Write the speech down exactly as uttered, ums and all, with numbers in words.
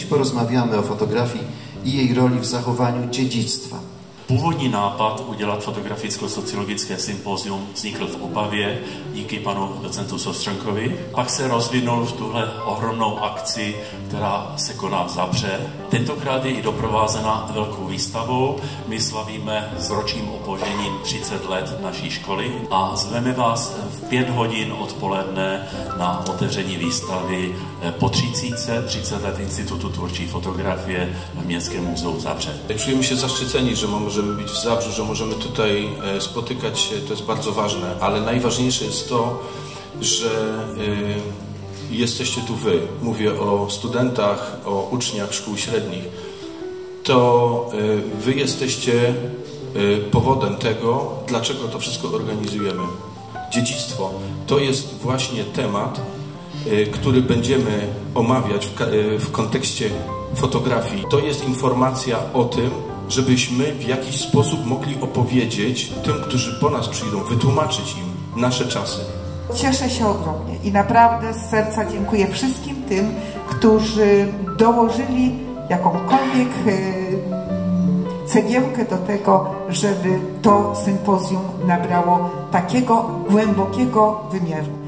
Dziś porozmawiamy o fotografii i jej roli v zachowaniu dziedzictwa. Původní nápad udělat fotograficko-sociologické sympózium vznikl v Opavě díky panu docentu Sostřenkovi. Pak se rozvinul v tuhle ohromnou akci, která se koná v Zabře. Tentokrát je i doprovázena velkou výstavou. My slavíme s ročním opožděním třicet let naší školy a zveme vás v pět hodin odpoledne na otevření výstavy po třicítce, třicet let Institutu tvůrčí fotografie v Městském muzeu v Zabře. Czujemy się zaszczyceni, że możemy być w Zabrzu, że możemy tutaj spotykać się, to jest bardzo ważne, ale najważniejsze jest to, że y, jesteście tu wy. Mówię o studentach, o uczniach szkół średnich. To y, wy jesteście y, powodem tego, dlaczego to wszystko organizujemy. Dziedzictwo to jest właśnie temat, y, który będziemy omawiać w, y, w kontekście fotografii. To jest informacja o tym, żebyśmy w jakiś sposób mogli opowiedzieć tym, którzy po nas przyjdą, wytłumaczyć im nasze czasy. Cieszę się ogromnie i naprawdę z serca dziękuję wszystkim tym, którzy dołożyli jakąkolwiek cegiełkę do tego, żeby to sympozjum nabrało takiego głębokiego wymiaru.